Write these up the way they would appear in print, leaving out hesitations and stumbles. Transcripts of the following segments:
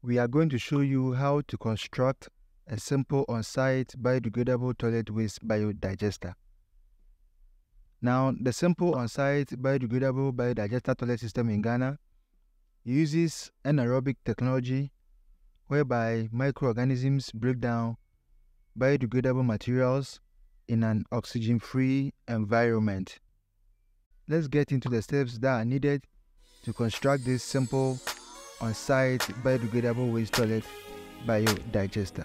we are going to show you how to construct a simple on-site biodegradable toilet waste biodigester. Now, the simple on-site biodegradable biodigester toilet system in Ghana uses anaerobic technology whereby microorganisms break down biodegradable materials in an oxygen-free environment. Let's get into the steps that are needed to construct this simple on-site biodegradable waste toilet biodigester.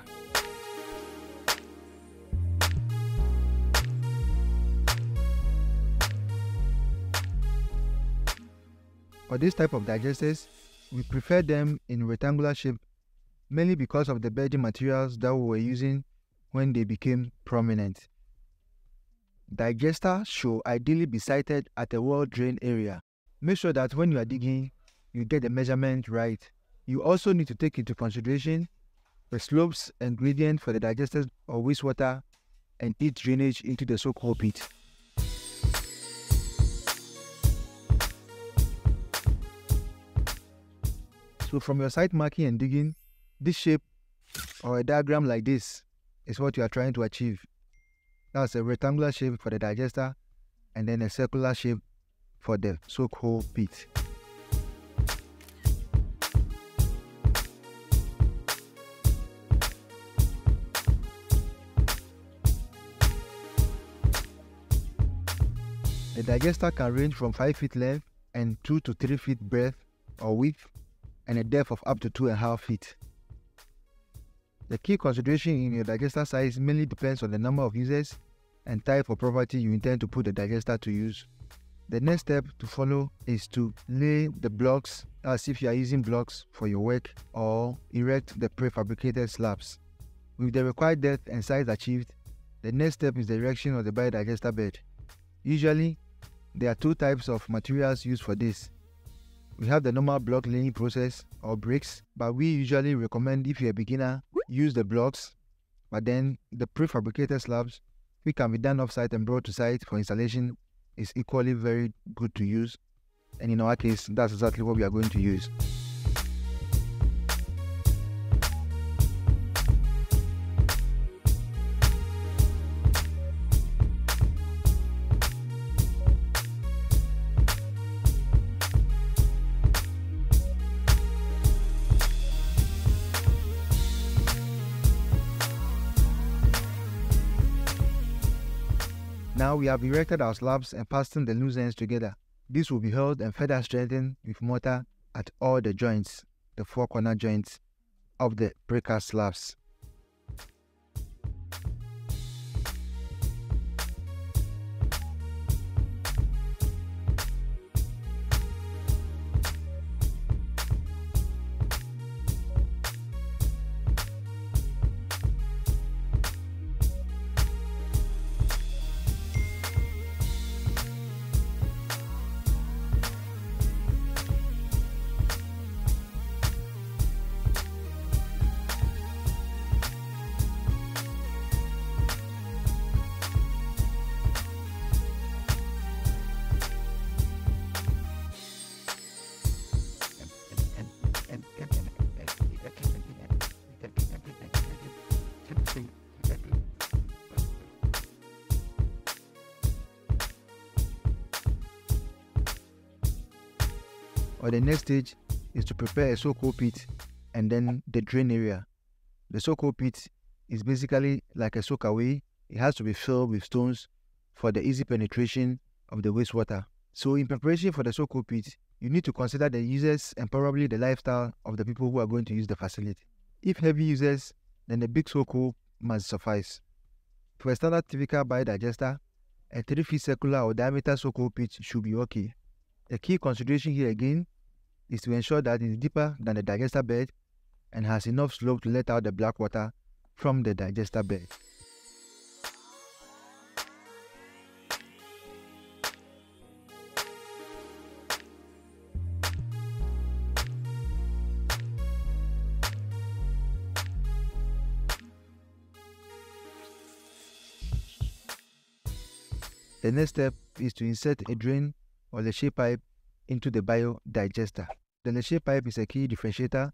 For this type of digesters, we prefer them in rectangular shape mainly because of the bedding materials that we were using when they became prominent. Digester should ideally be sited at a well-drained area. Make sure that when you are digging, you get the measurement right. You also need to take into consideration the slopes and gradient for the digesters or wastewater and its drainage into the so-called pit. So from your site marking and digging, this shape or a diagram like this is what you are trying to achieve. That's a rectangular shape for the digester and then a circular shape for the so-called pit. The digester can range from 5 feet length and 2 to 3 feet breadth or width and a depth of up to 2.5 feet. The key consideration in your digester size mainly depends on the number of users and type of property you intend to put the digester to use. The next step to follow is to lay the blocks, as if you are using blocks for your work, or erect the prefabricated slabs. With the required depth and size achieved, the next step is the erection of the biodigester bed. Usually, there are two types of materials used for this. We have the normal block laying process or bricks, but we usually recommend, if you're a beginner, use the blocks, but then the prefabricated slabs, which can be done off-site and brought to site for installation, is equally very good to use, and in our case, that's exactly what we are going to use. Now we have erected our slabs and fastened the loose ends together. This will be held and further strengthened with mortar at all the joints, the 4 corner joints of the precast slabs. Or the next stage is to prepare a so-called pit and then the drain area. The so-called pit is basically like a soakaway. It has to be filled with stones for the easy penetration of the wastewater. So in preparation for the so-called pit, you need to consider the users and probably the lifestyle of the people who are going to use the facility. If heavy users, then the big so-called must suffice. For a standard typical biodigester, a 3 feet circular or diameter so-called pit should be okay. The key consideration here again is to ensure that it is deeper than the digester bed and has enough slope to let out the black water from the digester bed. The next step is to insert a drain or Leachate pipe into the biodigester. The Leachate pipe is a key differentiator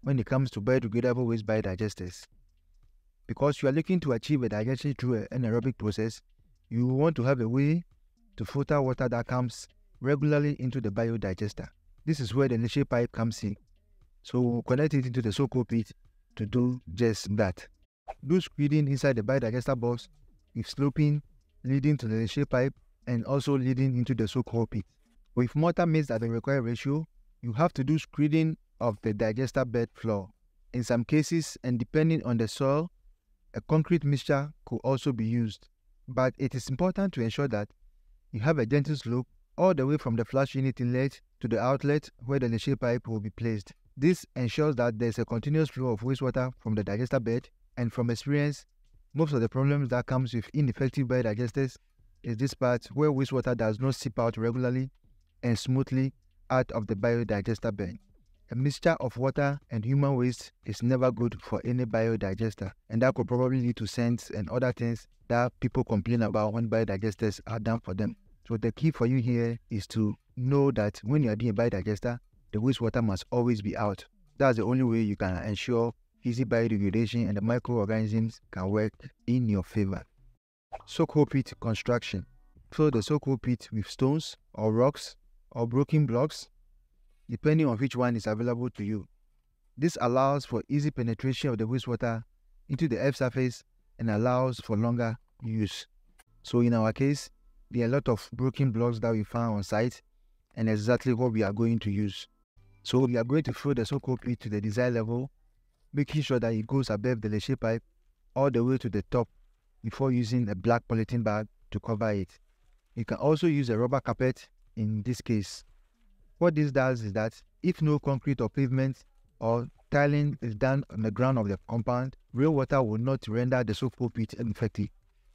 when it comes to biodegradable waste biodigesters. Because you are looking to achieve a digestion through an anaerobic process, you want to have a way to filter water that comes regularly into the biodigester. This is where the leachate pipe comes in. So we'll connect it into the so-called pit to do just that. Do screening inside the biodigester box with sloping leading to the leachate pipe and also leading into the so-called pit. With mortar mixed at the required ratio, you have to do screening of the digester bed floor. In some cases, and depending on the soil, a concrete mixture could also be used. But it is important to ensure that you have a gentle slope all the way from the flush unit inlet to the outlet where the leachate pipe will be placed. This ensures that there is a continuous flow of wastewater from the digester bed, and from experience, most of the problems that comes with ineffective biodigesters is this part where wastewater does not seep out regularly and smoothly out of the biodigester bed. A mixture of water and human waste is never good for any biodigester, and that could probably lead to scents and other things that people complain about when biodigesters are done for them. So the key for you here is to know that when you are doing a biodigester, the wastewater must always be out. That's the only way you can ensure easy biodegradation and the microorganisms can work in your favor. Soak-hole pit construction. Fill the soak-hole pit with stones or rocks or broken blocks, depending on which one is available to you. This allows for easy penetration of the wastewater into the earth surface and allows for longer use. So in our case, there are a lot of broken blocks that we found on site and exactly what we are going to use. So we are going to fill the soak-hole pit to the desired level, making sure that it goes above the leachate pipe all the way to the top before using a black polythene bag to cover it. You can also use a rubber carpet in this case. What this does is that if no concrete or pavement or tiling is done on the ground of the compound, rainwater will not render the soak-hole pit ineffective.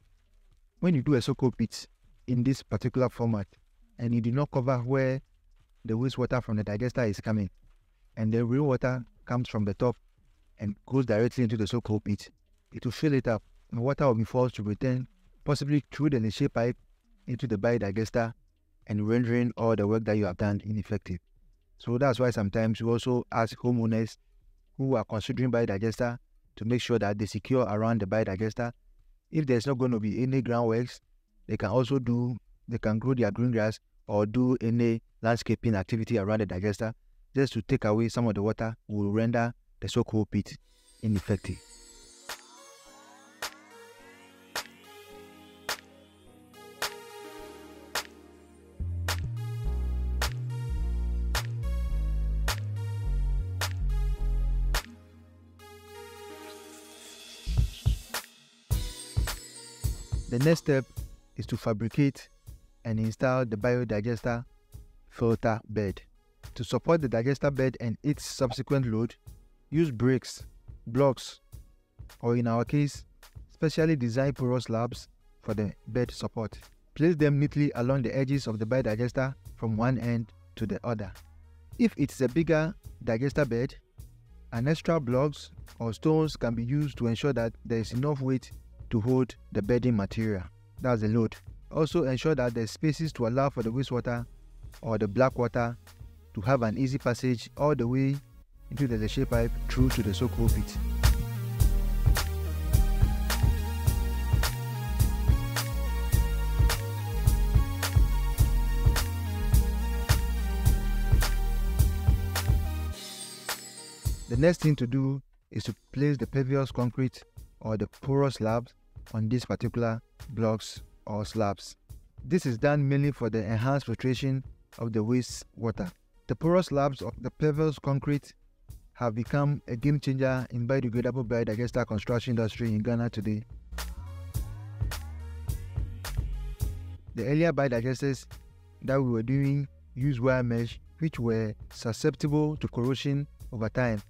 When you do a soak-hole pit in this particular format and you do not cover where the wastewater from the digester is coming, and the rainwater comes from the top and goes directly into the soak-hole pit, it will fill it up and water will be forced to return, possibly through the leachate pipe into the biodigester and rendering all the work that you have done ineffective. So that's why sometimes we also ask homeowners who are considering biodigester to make sure that they secure around the biodigester. If there's not going to be any groundworks, they can grow their green grass or do any landscaping activity around the digester just to take away some of the water will render the soak-hole pit ineffective. The next step is to fabricate and install the biodigester filter bed. To support the digester bed and its subsequent load, use bricks, blocks, or in our case, specially designed porous slabs for the bed support. Place them neatly along the edges of the biodigester from one end to the other. If it's a bigger digester bed, an extra blocks or stones can be used to ensure that there is enough weight to hold the bedding material. That's the load. Also ensure that there's spaces to allow for the wastewater or the black water to have an easy passage all the way into the leachate pipe through to the soak-hole pit. The next thing to do is to place the pervious concrete or the porous slabs on these particular blocks or slabs. This is done mainly for the enhanced filtration of the waste water. The porous slabs of the pervious concrete have become a game changer in biodegradable biodigester construction industry in Ghana today. The earlier biodigesters that we were doing used wire mesh, which were susceptible to corrosion over time.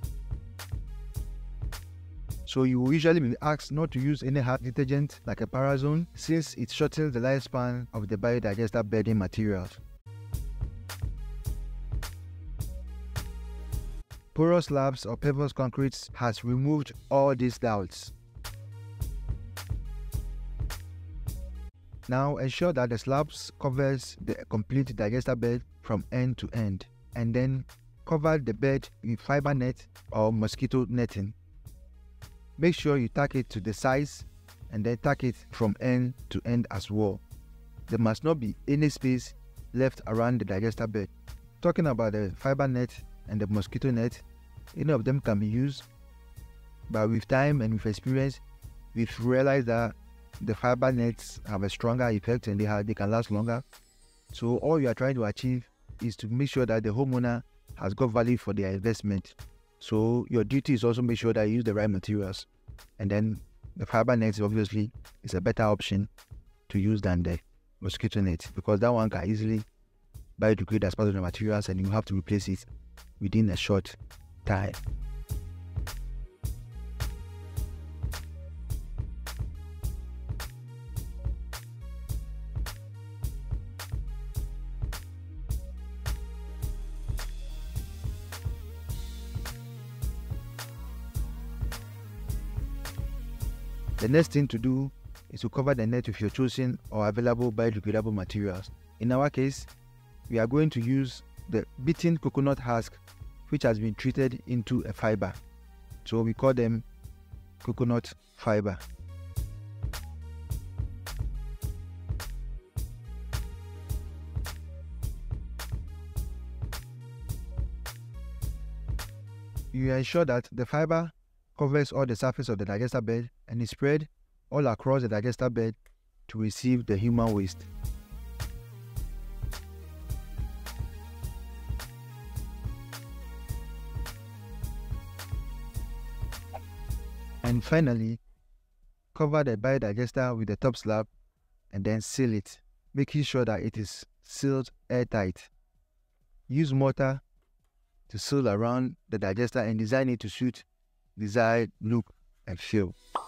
So you will usually be asked not to use any hard detergent like a Parazone since it shortens the lifespan of the biodigester bedding materials. Porous slabs or pervious concrete has removed all these doubts. Now ensure that the slabs covers the complete digester bed from end to end, and then cover the bed with fiber net or mosquito netting. Make sure you tack it to the size and then tack it from end to end as well. There must not be any space left around the digester bed. Talking about the fiber net and the mosquito net, any of them can be used, but with time and with experience, we've realized that the fiber nets have a stronger effect and they can last longer. So all you are trying to achieve is to make sure that the homeowner has got value for their investment. So your duty is also make sure that you use the right materials. And then the fiber net obviously is a better option to use than the mosquito net, because that one can easily biodegrade as part of the materials and you have to replace it within a short time. The next thing to do is to cover the net with your chosen or available biodegradable materials. In our case, we are going to use the beaten coconut husk, which has been treated into a fiber. So we call them coconut fiber. You ensure that the fiber covers all the surface of the digester bed and is spread all across the digester bed to receive the human waste. And finally, cover the biodigester with the top slab and then seal it, making sure that it is sealed airtight. Use mortar to seal around the digester and design it to suit desired look and feel.